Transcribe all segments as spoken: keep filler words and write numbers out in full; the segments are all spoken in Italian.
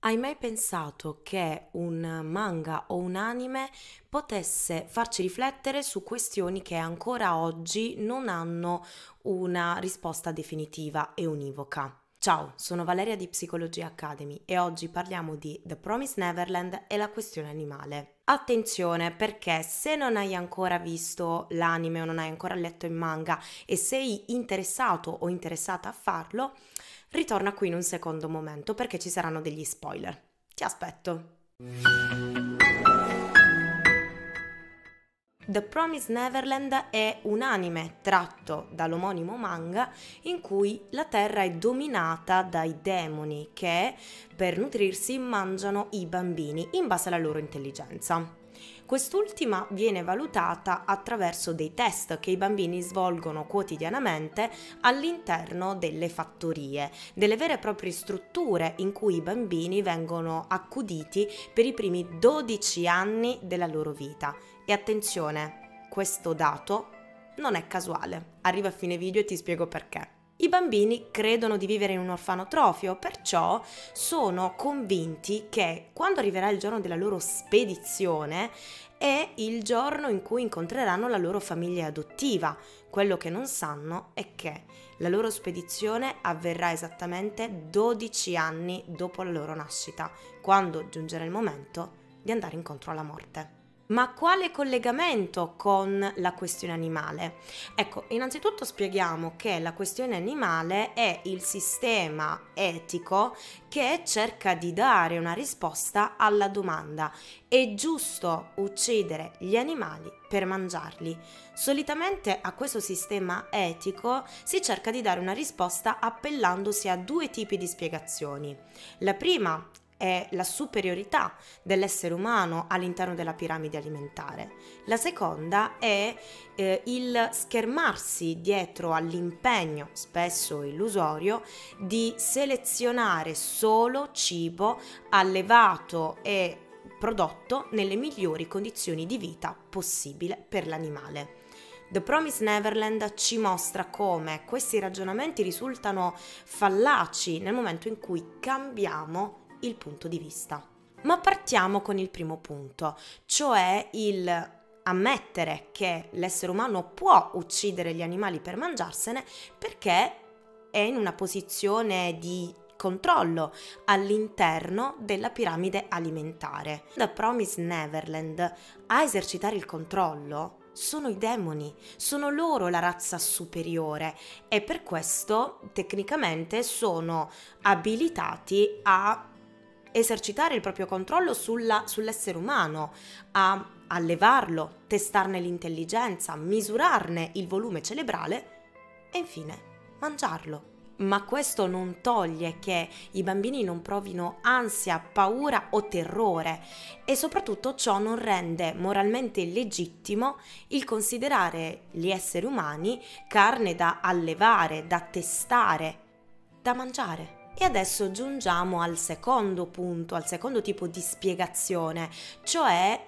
Hai mai pensato che un manga o un anime potesse farci riflettere su questioni che ancora oggi non hanno una risposta definitiva e univoca? Ciao, sono Valeria di Psychology Academy e oggi parliamo di The Promised Neverland e la questione animale. Attenzione, perché se non hai ancora visto l'anime o non hai ancora letto il manga e sei interessato o interessata a farlo, ritorna qui in un secondo momento perché ci saranno degli spoiler. Ti aspetto. The Promised Neverland è un anime tratto dall'omonimo manga in cui la Terra è dominata dai demoni che, per nutrirsi, mangiano i bambini in base alla loro intelligenza. Quest'ultima viene valutata attraverso dei test che i bambini svolgono quotidianamente all'interno delle fattorie, delle vere e proprie strutture in cui i bambini vengono accuditi per i primi dodici anni della loro vita. E attenzione, questo dato non è casuale. Arriva a fine video e ti spiego perché. I bambini credono di vivere in un orfanotrofio, perciò sono convinti che quando arriverà il giorno della loro spedizione è il giorno in cui incontreranno la loro famiglia adottiva. Quello che non sanno è che la loro spedizione avverrà esattamente dodici anni dopo la loro nascita, quando giungerà il momento di andare incontro alla morte. Ma quale collegamento con la questione animale? Ecco, innanzitutto spieghiamo che la questione animale è il sistema etico che cerca di dare una risposta alla domanda: è giusto uccidere gli animali per mangiarli? Solitamente a questo sistema etico si cerca di dare una risposta appellandosi a due tipi di spiegazioni. La prima è la superiorità dell'essere umano all'interno della piramide alimentare. La seconda è eh, il schermarsi dietro all'impegno, spesso illusorio, di selezionare solo cibo allevato e prodotto nelle migliori condizioni di vita possibile per l'animale. The Promised Neverland ci mostra come questi ragionamenti risultano fallaci nel momento in cui cambiamo il punto di vista. Ma partiamo con il primo punto, cioè il ammettere che l'essere umano può uccidere gli animali per mangiarsene perché è in una posizione di controllo all'interno della piramide alimentare. The Promised Neverland a esercitare il controllo sono i demoni, sono loro la razza superiore e per questo tecnicamente sono abilitati a esercitare il proprio controllo sulla, sull'essere umano, a allevarlo, testarne l'intelligenza, misurarne il volume cerebrale e infine mangiarlo. Ma questo non toglie che i bambini non provino ansia, paura o terrore e soprattutto ciò non rende moralmente legittimo il considerare gli esseri umani carne da allevare, da testare, da mangiare. E adesso giungiamo al secondo punto, al secondo tipo di spiegazione, cioè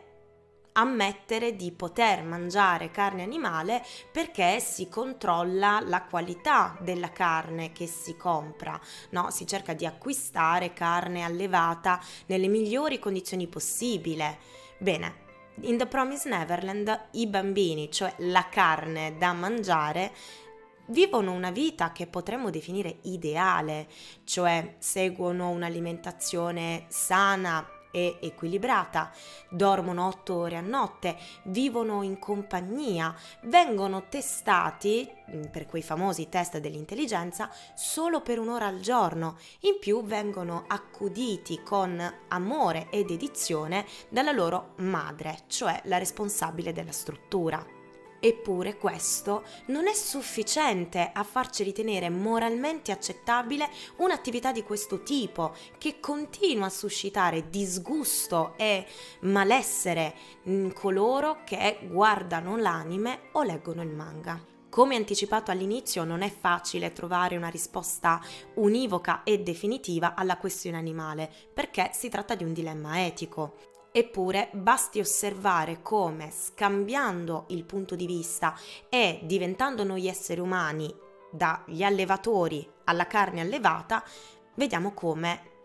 ammettere di poter mangiare carne animale perché si controlla la qualità della carne che si compra, no? Si cerca di acquistare carne allevata nelle migliori condizioni possibili. Bene, in The Promised Neverland i bambini, cioè la carne da mangiare, vivono una vita che potremmo definire ideale, cioè seguono un'alimentazione sana e equilibrata, dormono otto ore a notte, vivono in compagnia, vengono testati per quei famosi test dell'intelligenza solo per un'ora al giorno, in più vengono accuditi con amore e dedizione dalla loro madre, cioè la responsabile della struttura. Eppure questo non è sufficiente a farci ritenere moralmente accettabile un'attività di questo tipo, che continua a suscitare disgusto e malessere in coloro che guardano l'anime o leggono il manga. Come anticipato all'inizio, non è facile trovare una risposta univoca e definitiva alla questione animale, perché si tratta di un dilemma etico. Eppure basti osservare come, scambiando il punto di vista e diventando noi esseri umani dagli allevatori alla carne allevata, vediamo come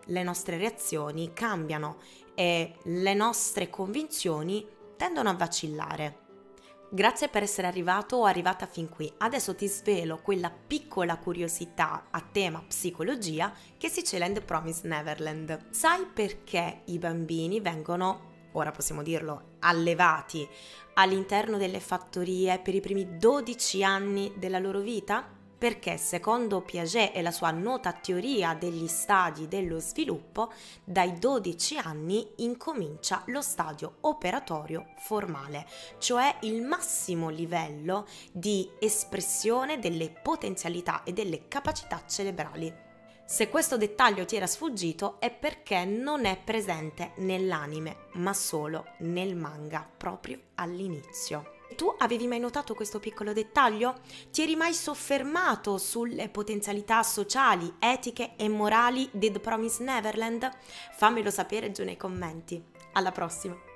le nostre reazioni cambiano e le nostre convinzioni tendono a vacillare. Grazie per essere arrivato o arrivata fin qui. Adesso ti svelo quella piccola curiosità a tema psicologia che si cela in The Promised Neverland. Sai perché i bambini vengono, ora possiamo dirlo, allevati all'interno delle fattorie per i primi dodici anni della loro vita? Perché secondo Piaget e la sua nota teoria degli stadi dello sviluppo, dai dodici anni incomincia lo stadio operatorio formale, cioè il massimo livello di espressione delle potenzialità e delle capacità cerebrali. Se questo dettaglio ti era sfuggito è perché non è presente nell'anime, ma solo nel manga, proprio all'inizio. Tu avevi mai notato questo piccolo dettaglio? Ti eri mai soffermato sulle potenzialità sociali, etiche e morali di The Promised Neverland? Fammelo sapere giù nei commenti. Alla prossima!